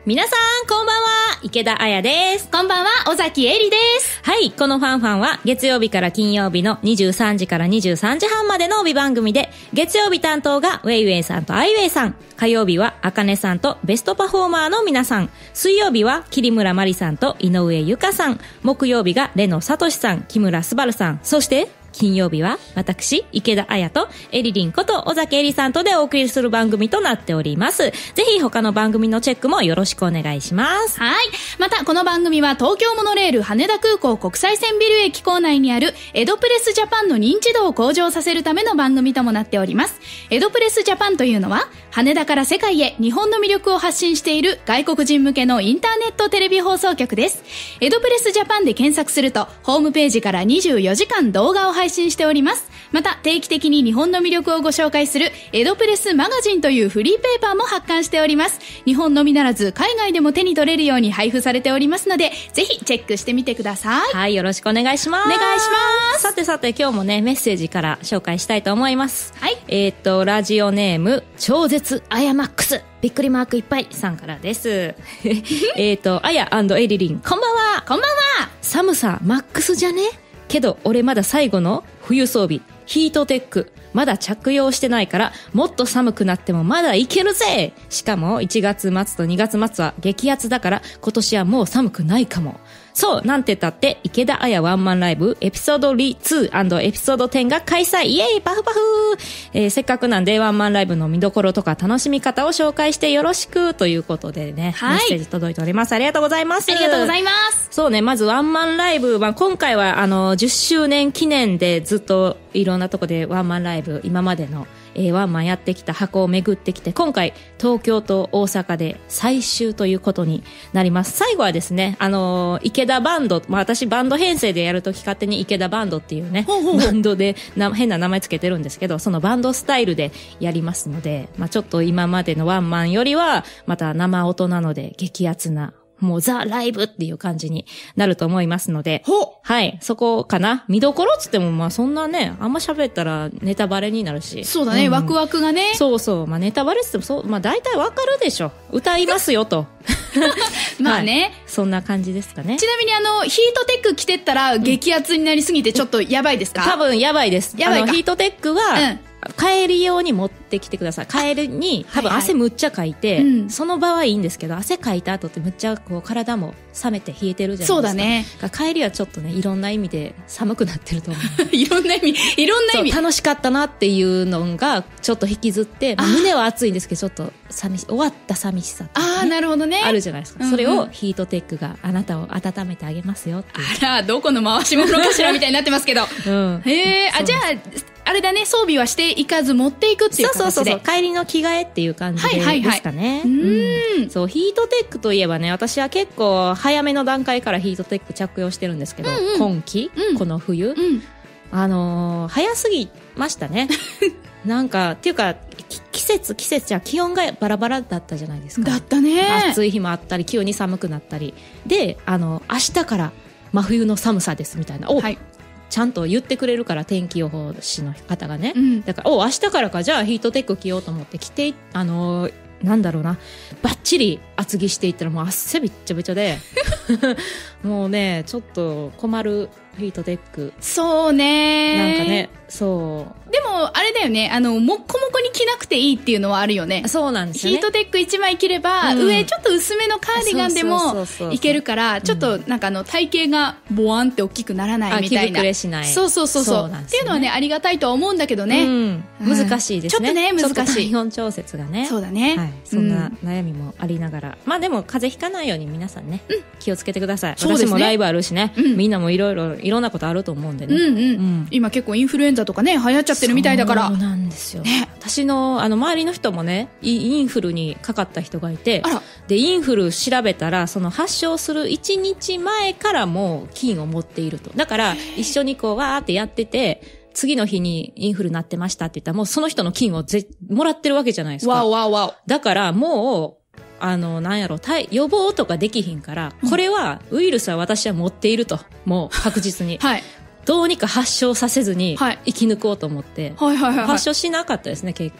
皆さんこんばんは、池田彩です。 こんばんは、尾崎恵里です。 はい、このファンファンは月曜日から金曜日の23時から23時半までの帯番組で、月曜日担当がウェイウェイさんとアイウェイさん、火曜日はあかねさんとベストパフォーマーの皆さん、水曜日は桐村まりさんと井上由香さん、木曜日がレノサトシさん、木村昴さん、そして金曜日は私池田彩とエリリンこと尾崎エリさんとでお送りする番組となっております。ぜひ他の番組のチェックもよろしくお願いします。 はい。またこの番組は東京モノレール羽田空港国際線ビル駅構内にあるエドプレスジャパンの認知度を向上させるための番組ともなっております。エドプレスジャパンというのは羽田から世界へ日本の魅力を発信している外国人向けのインターネットテレビ放送局です。エドプレスジャパンで検索するとホームページから24時間動画を配信しております。また定期的に日本の魅力をご紹介するエドプレスマガジンというフリーペーパーも発刊しております。日本のみならず海外でも手に取れるように配布されておりますので、ぜひチェックしてみてください。 はい、よろしくお願いします。 お願いします。 さてさて、今日もねメッセージから紹介したいと思います。 はい。 ラジオネーム超絶アヤマックスびっくりマークいっぱいさんからですアヤ&エリリン、こんばんは。 こんばんは。 寒さマックスじゃね？けど俺まだ最後の冬装備ヒートテックまだ着用してないから、もっと寒くなってもまだいけるぜ。しかも1月末と2月末は激アツだから、今年はもう寒くないかも。そう、なんて言ったって池田彩ワンマンライブエピソード2&エピソード10が開催。イエーイパフパフ、せっかくなんでワンマンライブの見どころとか楽しみ方を紹介してよろしくということでね、 はい、 メッセージ届いております。ありがとうございます。 ありがとうございます。 そうね、まずワンマンライブ、今回は10周年記念でずっといろんなとこでワンマンライブ、今までのワンマンやってきた箱を巡ってきて、今回東京と大阪で最終ということになります。最後はですね、池田バンド、私バンド編成でやるとき勝手に池田バンドっていうね、バンドで変な名前つけてるんですけど、そのバンドスタイルでやりますので、ちょっと今までのワンマンよりはまた生音なので激アツな、もうザ・ライブっていう感じになると思いますので、はい、そこかな。見どころっつってもそんなね、あんま喋ったらネタバレになるし。 そうだね、ワクワクがね。 そうそう、ネタバレっつってもそう、大体わかるでしょ。歌いますよと。 まあね、 はい、そんな感じですかね。 ちなみにヒートテック着てったら激アツになりすぎてちょっとやばいですか？ 多分やばいです。 やばいか。 ヒートテックは、帰り用に持ってきてください。帰りに多分汗むっちゃかいて、その場はいいんですけど、汗かいた後ってむっちゃこう体も冷めて冷えてるじゃないですか。 そうだね。 帰りはちょっとね、いろんな意味で寒くなってると思う。 いろんな意味楽しかったなっていうのがちょっと引きずって、胸は熱いんですけど、ちょっと終わった寂しさって、ね、 なるほどね。 あるじゃないですか。それをヒートテックがあなたを温めてあげますよっていう。 あら、どこの回し物かしらみたいになってますけど。じゃあれだね、装備はしていかず持っていくっていう形で。 そう帰りの着替えっていう感じで、ですかね。そう、ヒートテックといえばね、私は結構早めの段階からヒートテック着用してるんですけど、今季、この冬、早すぎましたね。なんかっていうか季節じゃ気温がバラバラだったじゃないですか。 だったね。 暑い日もあったり急に寒くなったりで、明日から真冬の寒さですみたいな、ちゃんと言ってくれるから、天気予報士の方がね、だから明日からか、じゃあヒートテック着ようと思って着て、なんだろうな、バッチリ厚着していったらもう汗びっちゃびちゃでもうね、ちょっと困るヒートテック。 そうね、 なんかね、そうでもあれだよね、もっこもこに着なくていいっていうのはあるよね。 そうなんですよね。 ヒートテック1枚着れば、上ちょっと薄めのカーディガンでもいけるから、ちょっとなんか体型がボワンって大きくならないみたいな。 着膨れしない。 そう、ね、っていうのはね、ありがたいとは思うんだけどね、 難しいですね。 ちょっとね、難しい。 体温調節がね。 そうだね、 はい、そんな悩みもありながら、でも風邪ひかないように皆さんね、気をつけてください。私もライブあるしね、みんなもいろんなことあると思うんでね。 今結構インフルエンザとかね、流行っちゃってるみたいだから。 そうなんですよ、ね、私の周りの人もね、インフルにかかった人がいて、でインフル調べたら、その発症する1日前からもう菌を持っていると。だから一緒にこうわーってやってて、次の日にインフルなってましたって言ったら、もうその人の菌をもらってるわけじゃないですか。だからもうなんやろ、予防とかできひんから、これはウイルスは私は持っていると、もう確実に、どうにか発症させずに生き抜こうと思って、発症しなかったですね、結果。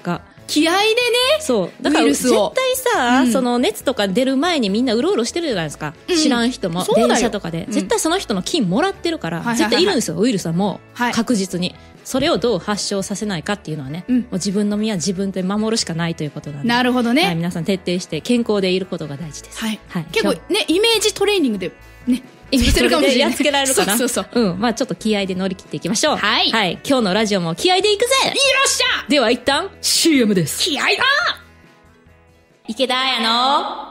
気合でね。 そう。だから絶ウイルスを対さ、その熱とか出る前にみんなうろうろしてるじゃないですか。知らん人も。電車とかで。絶対その人の菌もらってるから、絶対いるんですよ、ウイルスはもう。確実に。それをどう発症させないかっていうのはね、もう自分の身は自分で守るしかないということなんで。 なるほどね。 皆さん徹底して健康でいることが大事です。 はい。結構ね、イメージトレーニングでね、 イメージトレーニングでやっつけられるかな。 そうそうそう。 まあちょっと気合で乗り切っていきましょう。 はい。 はい。今日のラジオも気合でいくぜ。 よっしゃ。 では一旦 CM です。 気合だ。 池田彩の、はい、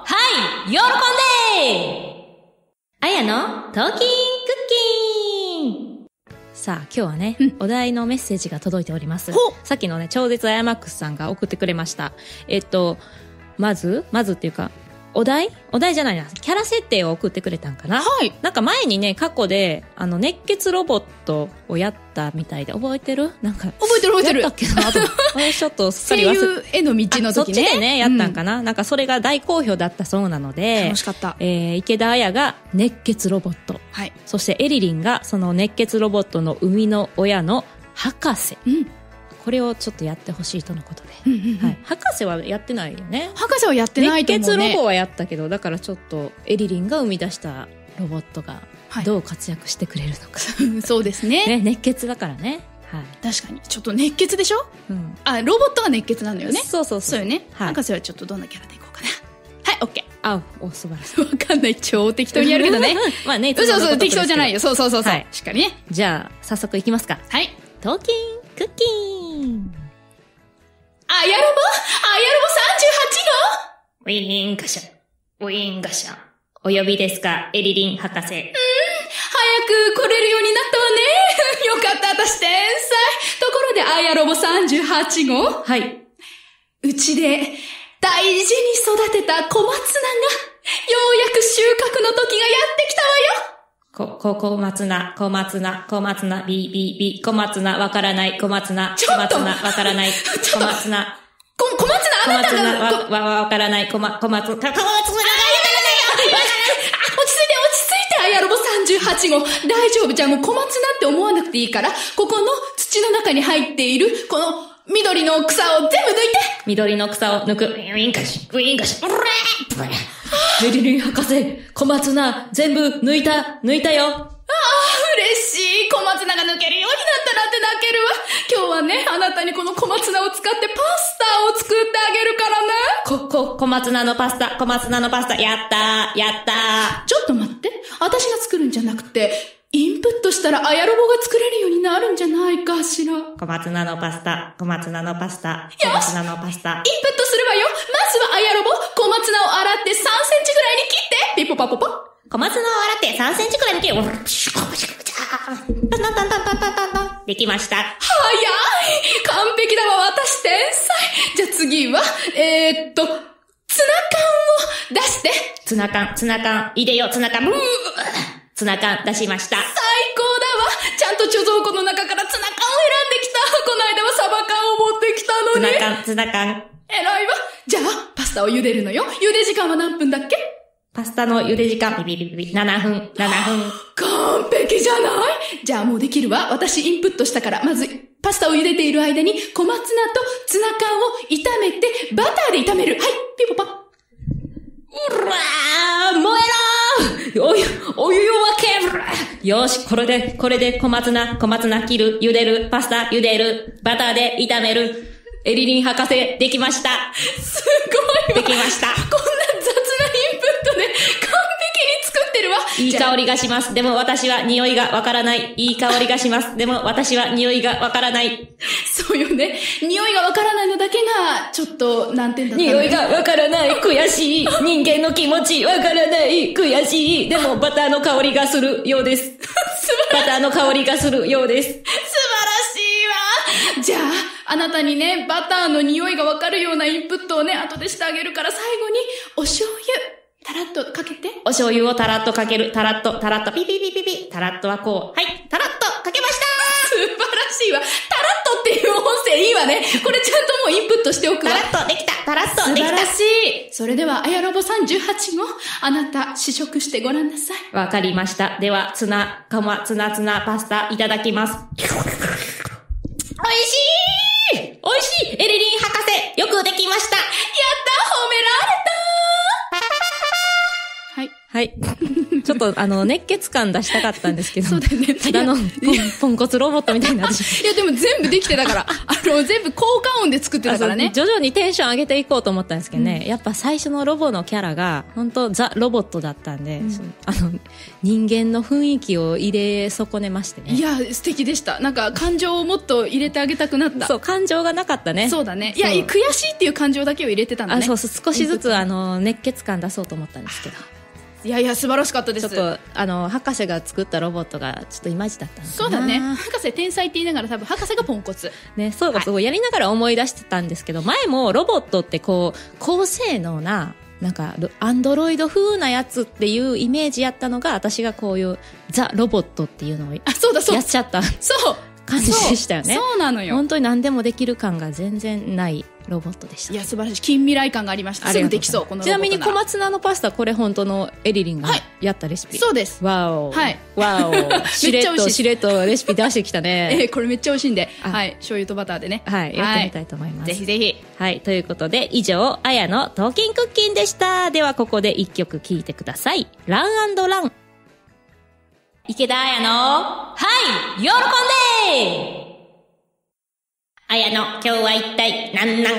喜んで彩のトーキンクッキン。さあ、今日はね、お題のメッセージが届いております。さっきのね、超絶アヤマックスさんが送ってくれました。まずっていうか、お題じゃないな。キャラ設定を送ってくれたんかな。 はい。 なんか前にね、過去で、熱血ロボットをやったみたいで、覚えてる？なんか。 覚えてる。 やったっけなと。ちょっとすっかり声優への道の時ね。 そっちでね、やったんかな。なんかそれが大好評だったそうなので。 楽しかった。 池田彩が熱血ロボット。 はい。 そしてエリリンがその熱血ロボットの生みの親の博士。これをちょっとやってほしいとのことで。はい。博士はやってないよね。 博士はやってないと思うね。 熱血ロボはやったけど、だからちょっとエリリンが生み出したロボットがどう活躍してくれるのか。 そうですね。 熱血だからね。はい。 確かに。ちょっと熱血でしょ？ロボットが熱血なんだよね。 そう。そうよね。博士はちょっとどんなキャラでいこうかな。はい、オッケー。 素晴らしい。 わかんない。超適当にやるけどね。 まあね、 そう、適当じゃないよ。そう。はい。しっかりね。 じゃあ、早速いきますか。 はい。 トーキンクッキン。 あやろぼ38号？ ウィーンガシャ。ウィーンガシャ。お呼びですか、エリリン博士。早く来れるようになったわね。よかった、私天才。ところで、あやろぼ38号？ はい。 うちで大事に育てた小松菜が、ようやく収穫の時がやってきたわよ。 小松菜、小松菜、小松菜、小松菜、わからない、小松菜、小松菜、わからない、小松菜。 小松菜、あなたが、 わからない、小松菜、落ち着いて、 あやろぼ38号。大丈夫。じゃあもう小松菜って思わなくていいから、ここの土の中に入っている、この緑の草を全部抜いて。 緑の草を抜く。ウィンガシ、ウィンガシ。エリリン博士、小松菜、全部抜いたよ。 嬉しい。小松菜が抜けるようになったなんて泣けるわ。今日はね、あなたにこの小松菜を使ってパスタを作ってあげるからね。 小松菜のパスタ、やったー。 ちょっと待って。私が作るんじゃなくて、インプットしたらあやろぼが作れるようになるんじゃないかしら。 小松菜のパスタ。 よし！インプットするわよ。まずはあやろぼ、小松菜を洗って3センチぐらいに切って。ピポパポポ。 小松菜を洗って3センチぐらいに切る。できました。 早い！完璧だわ、私天才。じゃあ次は、ツナ缶を出して。 ツナ缶、入れよ、ツナ缶出しました。 最高だわ。ちゃんと貯蔵庫の中からツナ缶を選んできた。この間はサバ缶を持ってきたのに。 ツナ缶。 偉いわ。じゃあ、パスタを茹でるのよ。茹で時間は何分だっけ？ パスタの茹で時間、7分。 完璧じゃない？じゃあもうできるわ。私インプットしたから、まず、パスタを茹でている間に、小松菜とツナ缶を炒めて、バターで炒める。はい、ピポパ。 うらー、燃えろー！お湯を分け！よし、これで小松菜切る、茹でる、パスタ茹でる、バターで炒める。エリリン博士、できました。 すごいわ。 できました。 こんな雑なインプットで完璧に作ってるわ。 いい香りがします。でも私は匂いがわからない。いい香りがします。でも私は匂いがわからない。 そうよね。匂いがわからないのだけが、ちょっと、難点だった、ね。 匂いがわからない。悔しい。人間の気持ちわからない。悔しい。でもバターの香りがするようです。バターの香りがするようです。 素晴らしいわ。じゃあ、あなたにね、バターの匂いがわかるようなインプットをね、後でしてあげるから最後に、お醤油、タラッとかけて。 お醤油をタラッとかける。タラッと、ピピピピピ。タラッとはこう。はい、タラッとかけました。 素晴らしいわ。タラッとっていう音声いいわね。これちゃんともうインプットしておくわ。 タラッとできた。タラッとできた。 素晴らしい。それでは、あやろぼ38号、あなた試食してごらんなさい。 わかりました。では、ツナパスタいただきます。おいしい！エリリン博士、 よくできました。 やった褒められた。はい。 はい。ちょっと熱血感出したかったんですけど。 そうだよね。 ただのポンコツロボットみたいになってしまう。 いやでも全部できてたから、全部効果音で作ってたからね。 徐々にテンション上げていこうと思ったんですけどね、やっぱ最初のロボのキャラが、本当ザ・ロボットだったんで、人間の雰囲気を入れ損ねましてね。 いや、素敵でした。なんか感情をもっと入れてあげたくなった。 そう、感情がなかったね。 そうだね。いや、悔しいっていう感情だけを入れてたんだね。 そう、少しずつ熱血感出そうと思ったんですけど。 いやいや素晴らしかったです。 ちょっと博士が作ったロボットがちょっといまいちだったのかな。 そうだね。博士天才って言いながら多分博士がポンコツね。そういうことをやりながら思い出してたんですけど、前もロボットってこう高性能ななんかアンドロイド風なやつっていうイメージやったのが、私がこういうザ・ロボットっていうのをやっちゃったそう感じでしたよね。 そうなのよ。 本当に何でもできる感が全然ないロボットでした。 いや素晴らしい。近未来感がありました。すぐできそう。このロボット。 ちなみに小松菜のパスタ、これ本当のエリリンがやったレシピ。 そうです。 わお。 はい。 わお。しれっとレシピ出してきたね。 これめっちゃ美味しいんで、はい、醤油とバターでね。 はい、やってみたいと思います。 ぜひぜひ。 はい、ということで以上、あやのトーキンクッキンでした。ではここで一曲聴いてください。ラン&ラン。池田あやの、はい、喜んであやの、今日は一体何なん？ まあ、38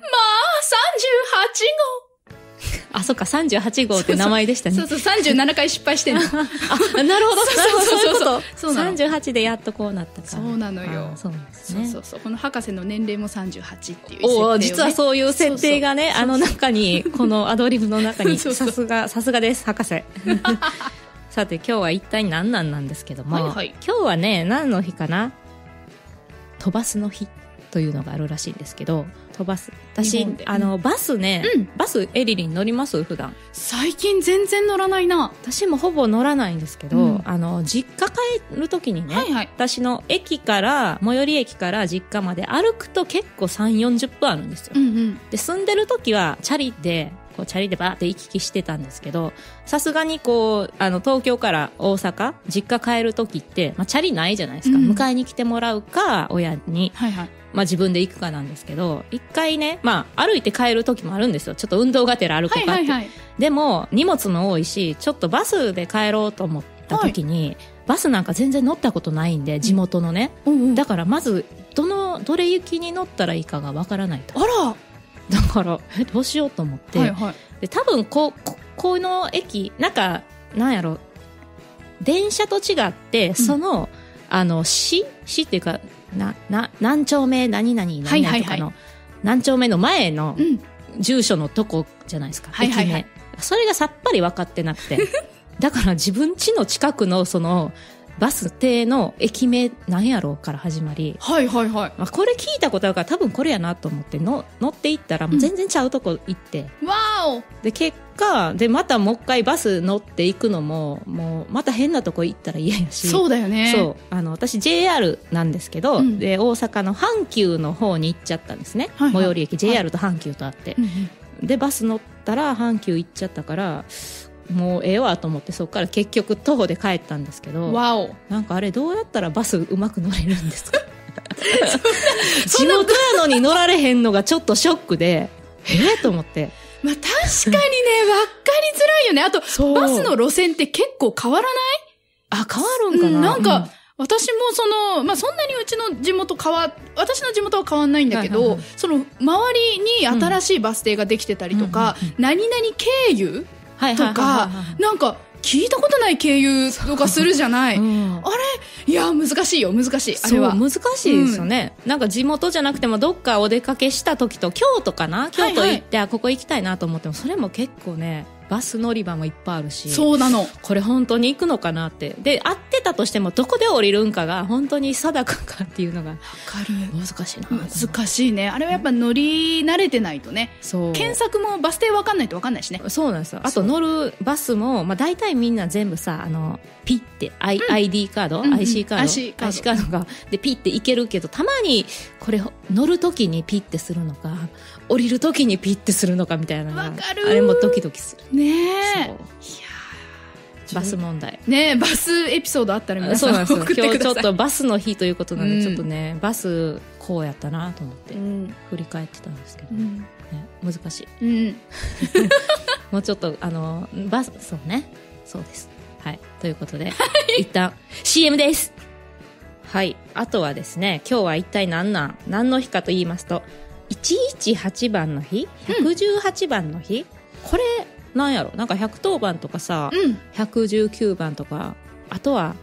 号。 あ、そっか、38号って名前でしたね。 そう37回失敗してんの。 あ、なるほど。そういうこと。 そうなの。 38でやっとこうなったか。 そうなのよ。 そうなんですね。 そう。この博士の年齢も38っていう設定をね。 実はそういう設定がね、中に、このアドリブの中に、さすがです、博士。さて、今日は一体何なんですけども、今日はね、何の日かな？飛ばすの日というのがあるらしいんですけど、飛ばす。私、バスね、バスエリリン乗ります普段。 最近全然乗らないな。 私もほぼ乗らないんですけど、実家帰る時にね、私の最寄り駅から実家まで歩くと結構3、40分あるんですよ。で、住んでる時はチャリでバーって行き来してたんですけど、さすがに東京から大阪、実家帰る時って、チャリないじゃないですか。迎えに来てもらうか、親に。自分で行くかなんですけど、一回ね、歩いて帰る時もあるんですよ。ちょっと運動がてら歩こうかって。でも、荷物も多いし、ちょっとバスで帰ろうと思った時に、バスなんか全然乗ったことないんで、地元のね。だからまず、どれ行きに乗ったらいいかがわからないと。 あら！ だから、どうしようと思って。で、多分、この駅、なんやろ、電車と違って、市っていうか、何丁目何々とかの、何丁目の前の住所のとこじゃないですか。駅名。それがさっぱり分かってなくて。だから自分家の近くのバス停の駅名なんやろうから始まり。これ聞いたことあるから多分これやなと思って乗っていったらもう全然ちゃうとこ行って。 わお！ で、結果、またもう一回バス乗っていくのも、もうまた変なとこ行ったら嫌やし。 そうだよね。 そう。私 JR なんですけど、で、大阪の阪急の方に行っちゃったんですね。最寄り駅、JR と阪急とあって。で、バス乗ったら阪急行っちゃったから、もうええわと思ってそこから結局徒歩で帰ったんですけど、なんかあれどうやったらバスうまく乗れるんですか？地元やのに乗られへんのがちょっとショックで、と思って。 確かにね、わかりづらいよね。あと、バスの路線って結構変わらない？ あ、変わるんかな？ なんか、私もそんなにうちの地元私の地元は変わんないんだけど、その周りに新しいバス停ができてたりとか、何々経由とか、なんか聞いたことない経由とかするじゃない。あれ、いや難しいよ、難しい。あれは難しいですよね。なんか地元じゃなくてもどっかお出かけした時と、京都行って、ここ行きたいなと思っても、それも結構ね、バス乗り場もいっぱいあるし。 そうなの。 これ本当に行くのかなって。で、合ってたとしてもどこで降りるんかが本当に定かかっていうのが難しいな。 難しいね。あれはやっぱ乗り慣れてないとね。検索もバス停分かんないと分かんないしね。 そうなんですよ。あと乗るバスも、大体みんな全部さ、ピッて、ID カード、IC カードが、で、ピッていけるけど、たまにこれ乗るときにピッてするのか、降りるときにピッてするのかみたいなのが、あれもドキドキする。 ねえ。 バス問題。 ねえ、バスエピソードあったら皆さん送ってください。 今日ちょっとバスの日ということなので、ちょっとね、バス、 こうやったなと思ってうん振り返ってたんですけど、ね、 うん難しい。 うんもうちょっとそうね、そうです。はい、ということで一旦 CM です。はい、あとはですね、今日は一体何の日かと言いますと、118番の日、118番の日、これなんやろ、なんか110番とかさ、119番とか、あとは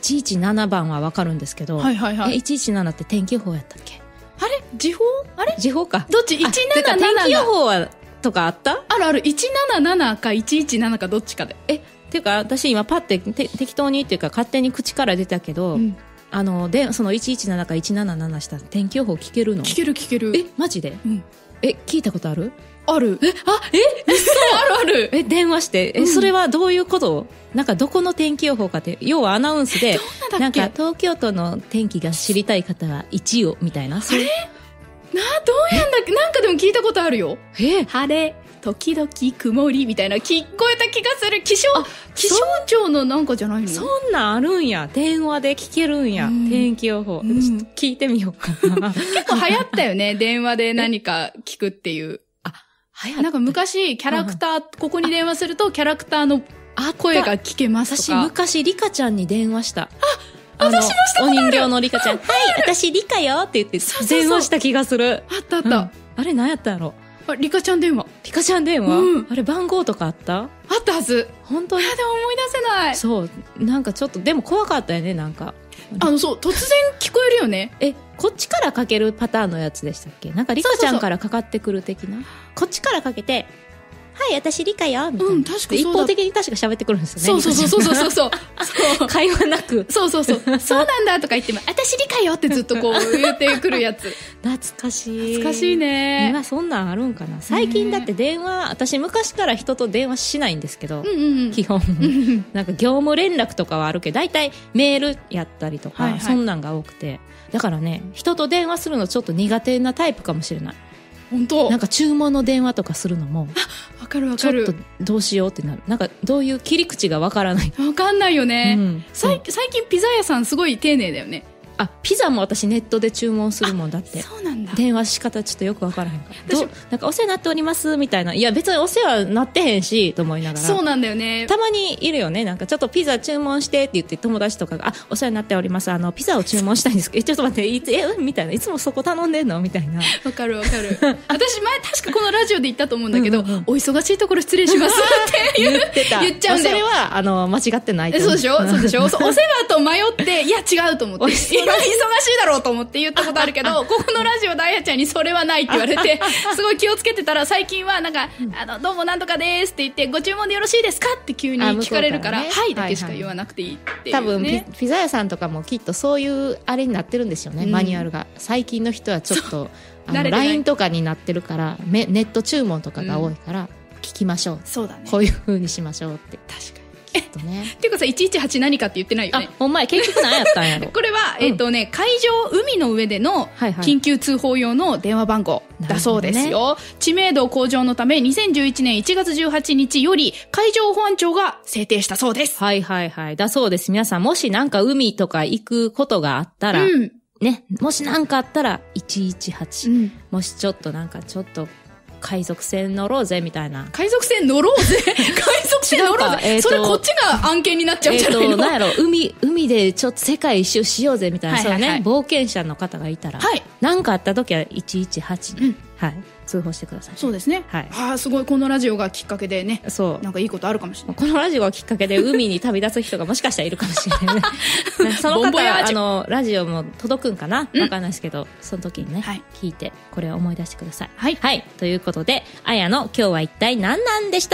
117番は分かるんですけど、 はいはいはい。 117って天気予報やったっけ？ あれ時報あれ時報か。 どっち ?177 てか天気予報はとかあった？ あるある。177か117かどっちかで。 っていうか私今パッて適当にっていうか勝手に口から出たけど、 うんでその117か177した天気予報聞けるの？ 聞ける聞ける。 マジで？ うん。 聞いたことある？ ある。嘘あるある。 電話して、それはどういうこと？なんかどこの天気予報かって、要はアナウンスで、なんか東京都の天気が知りたい方は1をみたいな。 どうやんだっけ？なんかでも聞いたことあるよ。晴れ、時々曇りみたいな聞こえた気がする。気象庁のなんかじゃないの？ そんなんあるんや。電話で聞けるんや。天気予報。ちょっと聞いてみようかな。 結構流行ったよね。電話で何か聞くっていう。なんか昔、キャラクター、ここに電話するとキャラクターの声が聞けますとか。 私昔リカちゃんに電話した。 私もしたことある。 お人形のリカちゃん。はい、私リカよって言って電話した気がする。 あったあった。 あれ何やったんやろ？ リカちゃん電話。 リカちゃん電話？あれ番号とかあった？ あったはず。 本当に？ でも思い出せない。 そう。なんかちょっと、でも怖かったよね、なんか。 そう、突然聞こえるよね。 こっちからかけるパターンのやつでしたっけ？なんかリカちゃんからかかってくる的な？こっちからかけて、はい、私リカよみたいな。 確かそうだ。 一方的に確か喋ってくるんですよね。 そう。 会話なく。 そうなんだとか言っても、私リカよってずっとこう言ってくるやつ。 懐かしい。 懐かしいね。 今そんなんあるんかな。最近だって電話、私昔から人と電話しないんですけど、基本。なんか業務連絡とかはあるけど、大体メールやったりとか、そんなんが多くて。だからね、人と電話するのちょっと苦手なタイプかもしれない。 本当？ なんか注文の電話とかするのも、 わかる。 ちょっとどうしようってなる。なんかどういう切り口がわからない。 わかんないよね。最近ピザ屋さんすごい丁寧だよね。 ピザも私ネットで注文するもんだって。 そうなんだ。 電話し方ちょっとよくわからへんから。なんかお世話になっておりますみたいな。いや別にお世話になってへんしと思いながら。 そうなんだよね。 たまにいるよね。なんかちょっとピザ注文してって言って友達とかが、お世話になっております。ピザを注文したいんですけど、ちょっと待って、みたいな。いつもそこ頼んでんのみたいな。 わかる。私前確かこのラジオで言ったと思うんだけど、お忙しいところ失礼しますって言っちゃうんだよ。 それは間違ってないと思う。 そうでしょお世話と迷って、いや違うと思って。忙しいだろうと思って言ったことあるけど、ここのラジオダイヤちゃんにそれはないって言われて、すごい気をつけてたら、最近はなんか、どうもなんとかですって言って、ご注文でよろしいですかって急に聞かれるから、はいだけしか言わなくていいっていう、ね。多分ピザ屋さんとかもきっとそういうあれになってるんですよね、マニュアルが。最近の人はちょっとLINE とかになってるから、ネット注文とかが多いから、聞きましょう。 そうだね。 こういう風にしましょうって。 確かに。 っていうかさ、118何かって言ってないよね。 ほんまや、結局何やったんやろ。 これは、海上、海の上での緊急通報用の電話番号だそうですよ。知名度向上のため、2011年1月18日より、海上保安庁が制定したそうです。 はい。だそうです。皆さん、もしなんか海とか行くことがあったら、ね、もしなんかあったら、118。もしちょっと海賊船乗ろうぜみたいな。 海賊船乗ろうぜそれこっちが案件になっちゃうんじゃないの？ なんやろ、海でちょっと世界一周しようぜみたいな、そうね、冒険者の方がいたら、なんかあった時は118に、通報してください。 そうですね。すごい、このラジオがきっかけでね、なんかいいことあるかもしれない。 このラジオがきっかけで海に旅立つ人がもしかしたらいるかもしれないね。その方、ラジオも届くんかな、わかんないですけど、その時にね、聞いて、これを思い出してください。はい。ということで、あやの今日は一体何なんでした。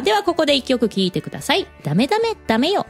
ではここで一曲聴いてください。ダメよ。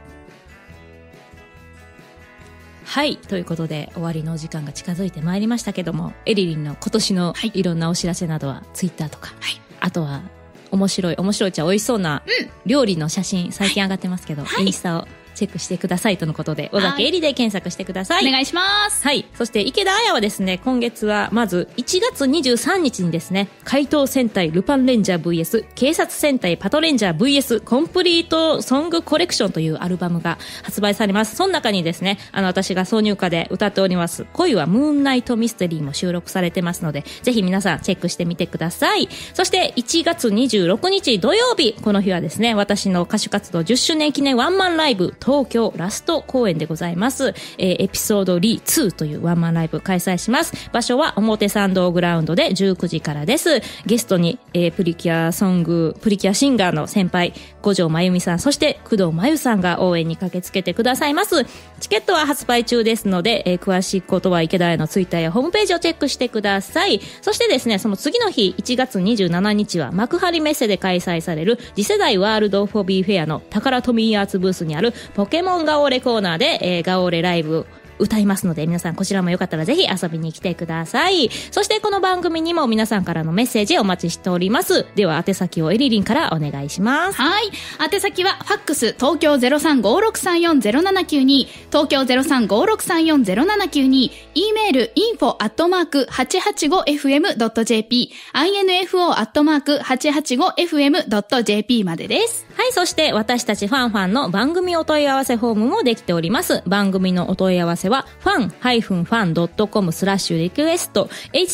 はい。ということで、終わりのお時間が近づいてまいりましたけども、エリリンの今年のいろんなお知らせなどは、ツイッターとか、あとは、面白いっちゃ美味しそうな料理の写真、最近上がってますけど、インスタをチェックしてくださいとのことで、尾崎絵里で検索してください。 お願いします。 はい。そして池田彩はですね、今月はまず1月23日にですね、怪盗戦隊ルパンレンジャー VS 警察戦隊パトレンジャー VS コンプリートソングコレクションというアルバムが発売されます。その中にですね、私が挿入歌で歌っております恋はムーンナイトミステリーも収録されてますので、ぜひ皆さんチェックしてみてください。そして1月26日土曜日、この日はですね、私の歌手活動10周年記念ワンマンライブ東京ラスト公演でございます。エピソードリー2というワンマンライブ開催します。場所は表参道グラウンドで19時からです。ゲストに、プリキュアシンガーの先輩五条真由美さん、そして工藤真由さんが応援に駆けつけてくださいます。チケットは発売中ですので、詳しいことは池田屋のツイッターやホームページをチェックしてください。そしてですね、その次の日1月27日は幕張メッセで開催される次世代ワールドフォビーフェアのタカラトミーアーツブースにあるポケモンガオレコーナーで、ガオレライブ歌いますので、皆さんこちらもよかったらぜひ遊びに来てください。そしてこの番組にも皆さんからのメッセージお待ちしております。では宛先をエリリンからお願いします。 はい。宛先はファックス東京 0356340792 東京 0356340792 E メール info@885fm.jp info@885fm.jp までです。 はい。そして私たちファンファンの番組お問い合わせフォームもできております。番組のお問い合わせは fan-fan.com/request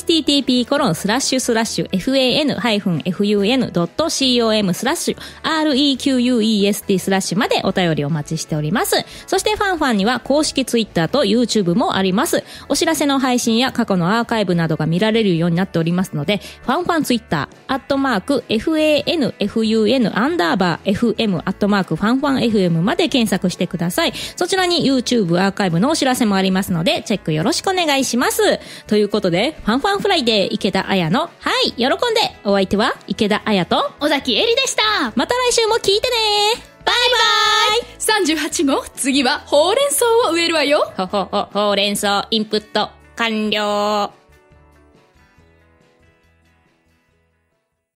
http://fan-fun.com/request/ までお便りお待ちしております。そしてファンファンには公式ツイッターと YouTube もあります。お知らせの配信や過去のアーカイブなどが見られるようになっておりますので、ファンファンツイッター@fanfun_fm @fanfanfm まで検索してください。そちらに YouTube アーカイブのお知らせもありますので、チェックよろしくお願いします。ということで、ファンファンフライデー池田彩の、はい、喜んで、お相手は池田彩と尾崎絵里でした。 また来週も聞いてね。バイバイ。 38号、次はほうれん草を植えるわよ。 ほうれん草インプット完了。